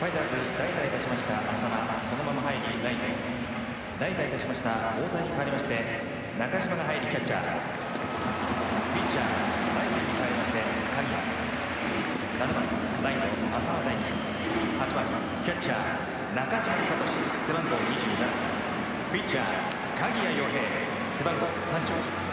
ファイターズ代打いたしました浅間、そのまま入りライト。代打いたしました太田に代わりまして中島が入りキャッチャー。ピッチャーライトに代わりまして鍵谷。7番ライト浅間大輝。8番キャッチャー中島聡背番号27。ピッチャー鍵谷陽平背番号30。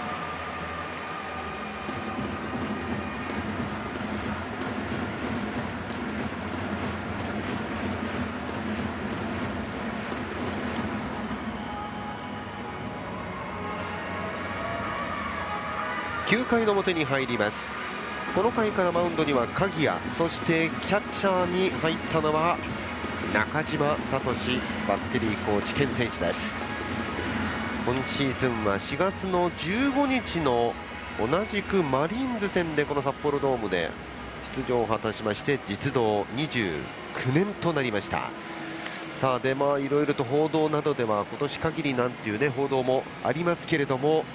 9回の表に入ります。この回からマウンドには鍵谷、そしてキャッチャーに入ったのは中島聡バッテリーコーチ兼選手です。今シーズンは4月の15日の同じくマリーンズ戦でこの札幌ドームで出場を果たしまして実働29年となりました。さあでいろいろと報道などでは今年限りなんていうね報道もありますけれども、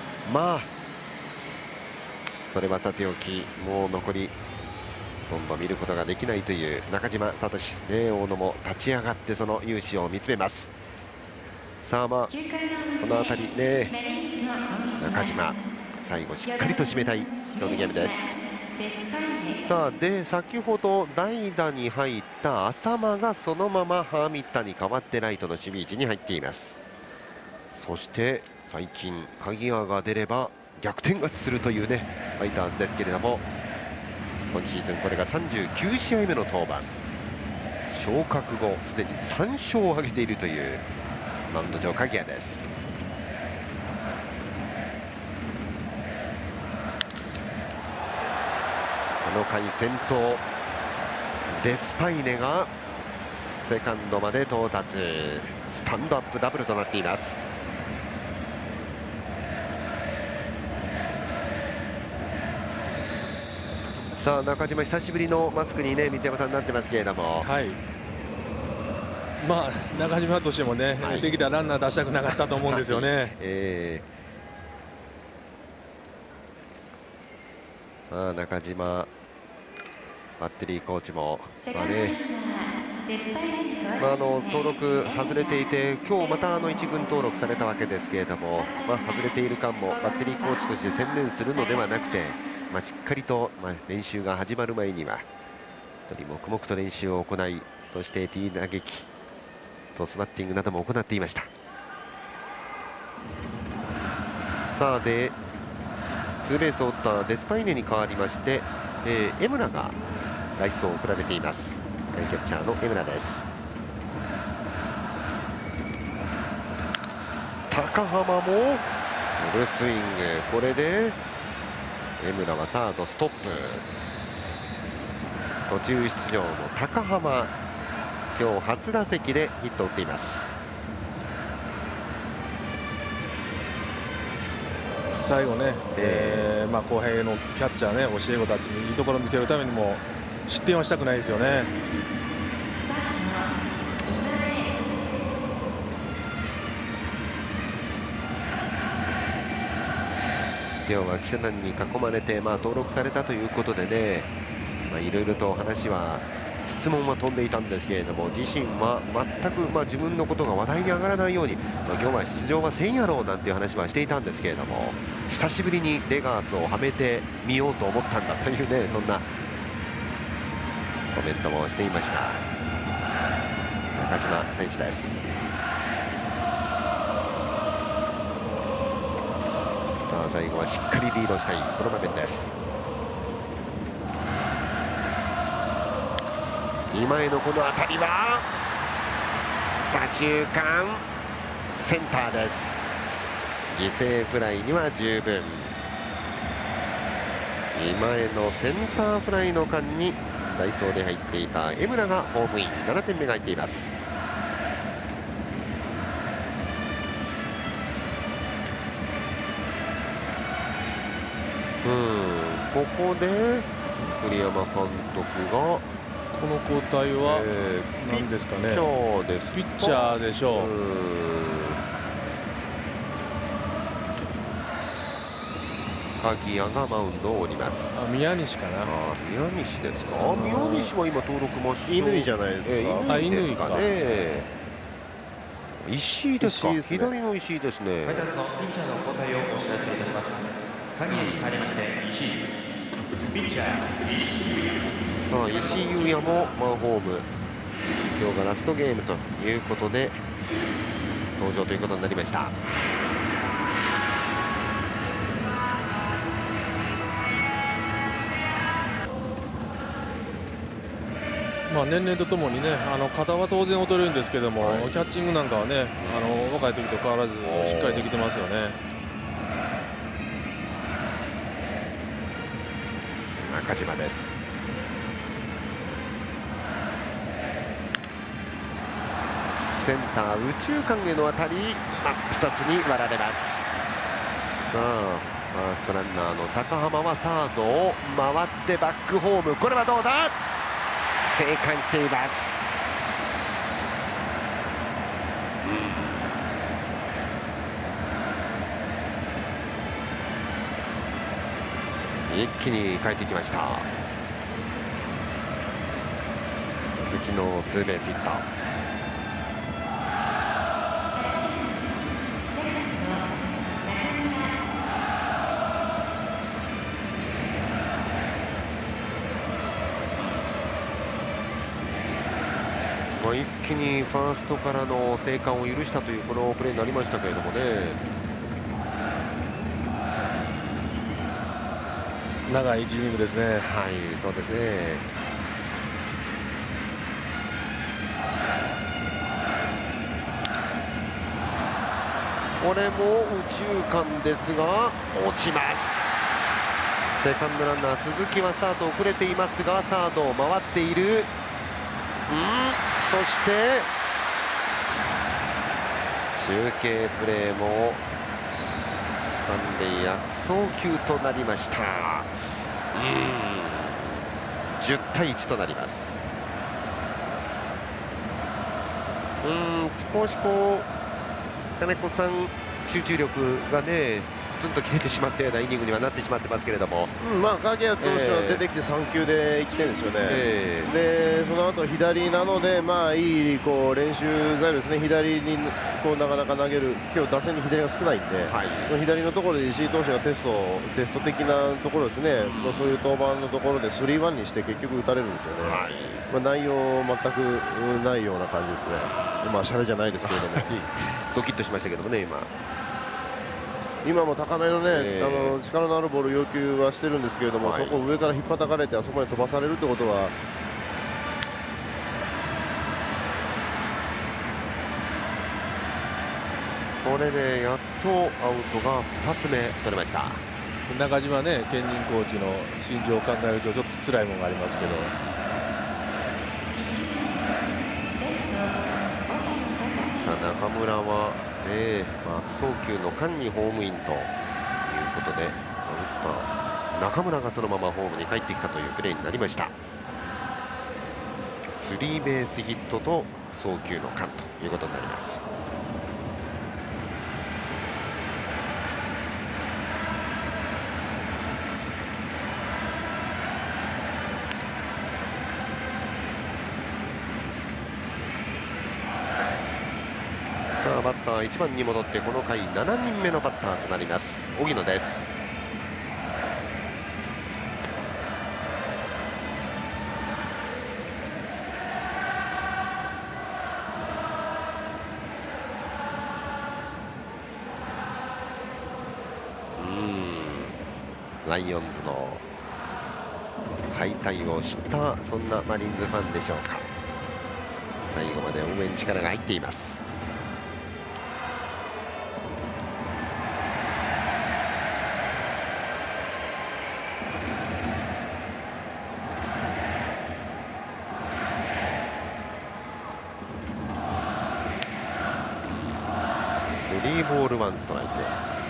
それはさておき、もう残りほとんど見ることができないという中島聡、大野も立ち上がってその雄姿を見つめます。さあこの辺りね、中島最後しっかりと締めたい今日のゲームです。さあで先ほど代打に入った浅間がそのままハーミッタに代わってライトの守備位置に入っています。そして最近鍵谷が出れば逆転勝ちするというねファイターズですけれども、今シーズンこれが39試合目の登板、昇格後すでに3勝を挙げているというマウンド上鍵谷です。この回先頭デスパイネがセカンドまで到達、スタンドアップダブルとなっています。さあ中島久しぶりのマスクにね三山さんになってますけれども、 はい、中島としてもね、できたらランナー出したくなかったと思うんですよね。 中島バッテリーコーチも登録外れていて今日また1軍登録されたわけですけれども、外れている間もバッテリーコーチとして専念するのではなくて、しっかりと、練習が始まる前には黙々と練習を行い、そしてティー打撃トスバッティングなども行っていました。さあでツーベースを打ったデスパイネに代わりまして、江村が代走を送られています。キャッチャーの江村です。高浜もフルスイング、これで江村はサードストップ。途中出場の高浜、今日初打席でヒットを打っています。 最後ね、後輩のキャッチャーね教え子たちにいいところを見せるためにも失点はしたくないですよね。 今日は記者団に囲まれて、登録されたということでね、いろいろと話は質問は飛んでいたんですけれども、自身は全く、自分のことが話題に上がらないように、今日は出場はせんやろうなんていう話はしていたんですけれども、久しぶりにレガースをはめてみようと思ったんだというね、そんなコメントもしていました中島選手です。さあ最後はしっかりリードしたいこの場面です。今へのこの当たりは左中間センターです。犠牲フライには十分。今へのセンターフライの間に代走で入っていた江村がホームイン、7点目が入っています。ここで栗山監督がこの交代は何ですかね。ピッチャーでしょう。 鍵谷がマウンドを降ります。 宮西かな。 宮西ですか。宮西は今登録抹消。 乾じゃないですか。 乾ですかね。石井ですか。 石井ですね。 左の石井ですね。 ファイターズのピッチャーの交代をお知らせいたします。鍵谷に変わりまして石井、ピッチャー石井。 さあ石井優也もマンホーム、今日がラストゲームということで登場ということになりました。 年々とともにね、肩は当然劣るんですけども、キャッチングなんかはね、若い時と変わらずしっかりできてますよね。 中島です。センター右中間への当たり、真っ二つに割られます。さあファーストランナーの高濱はサードを回ってバックホーム、これはどうだ。生還しています。一気に帰ってきました。鈴木のツーベースヒット。一気にファーストからの生還を許したというこのプレーになりましたけれどもね。 長い1イニングですね。 はい、そうですね。これも右中間ですが落ちます。セカンドランナー鈴木はスタート遅れていますがサードを回っている。そして中継プレーも三塁悪送球となりました。10対1となります。少し金子さん集中力がねツンと切れてしまったようなイニングにはなってしまってますけれども、 鍵谷投手は出てきて3球で1点ですよね。でその後左なので、いい練習材料ですね。左になかなか投げる、今日打線に左が少ないんで、その左のところで石井投手がテスト的なところですね、そういう登板のところで 3-1 にして結局打たれるんですよね。内容全くないような感じですね。シャレじゃないですけれどもドキッとしましたけどもね。 今も高めのね、力のあるボール要求はしてるんですけれども、そこを上から引っ叩かれてあそこまで飛ばされるってことは、 これでやっとアウトが2つ目取れました。 中島ね、兼任コーチの心情を考えるとちょっと辛いものがありますけど、 中村は悪送球の間にホームインということで、中村がそのままホームに帰ってきたというプレーになりました。スリーベースヒットと送球の間ということになります。さあバッター1番に戻ってこの回7人目のバッターとなります荻野です。ライオンズの敗退を知ったそんなマリーンズファンでしょうか。最後まで応援力が入っています。3ボール1ストライク。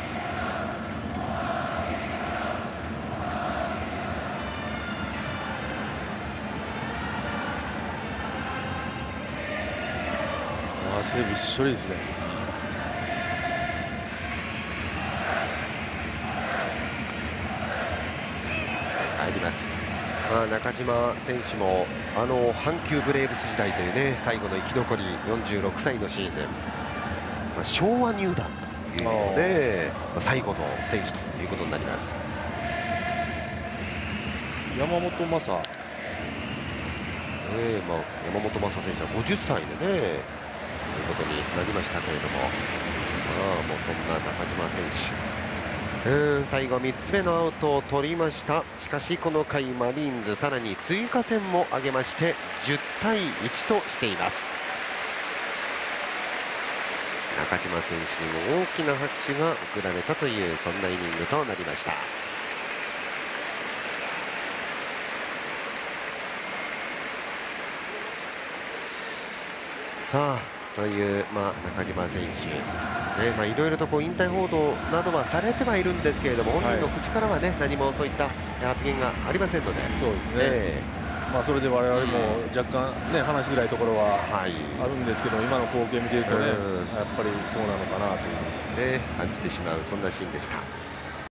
汗びっしょりですね。 中島選手も阪急ブレーブス時代というね最後の生き残り46歳のシーズン、昭和入団というので、最後の選手ということになります。 山本昌、 山本昌選手は50歳でねということになりましたけれども、もうそんな中島選手、最後3つ目のアウトを取りました。しかしこの回マリーンズさらに追加点も挙げまして10対1としています。中島選手にも大きな拍手が送られたというそんなイニングとなりました。さあという、中島選手、いろいろと引退報道などはされてはいるんですけれども、本人の口からは、何もそういった発言がありませんので、 そうですね、それで我々も若干、話しづらいところはあるんですけど、今の光景を見ていると、やっぱりそうなのかなという、 感じてしまうそんなシーンでした。